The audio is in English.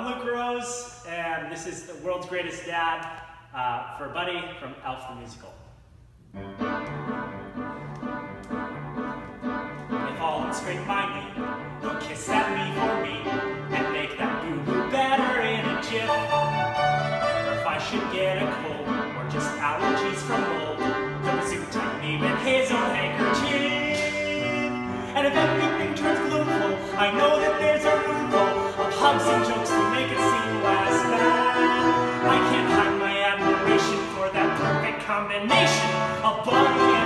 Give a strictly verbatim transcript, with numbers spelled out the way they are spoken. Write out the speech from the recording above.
Luke Rose, and this is the World's Greatest Dad uh, for Buddy from Elf the Musical. If all is straight by me, he'll kiss at me for me, and make that boo-boo better in a jiff. Or if I should get a cold, or just allergies from mold, he'll zoom to me with his own handkerchief. And if everything turns gloomful, I know that there's a room full of hugs and jokes to make it seem less bad. I can't hide my admiration for that perfect combination of Buddy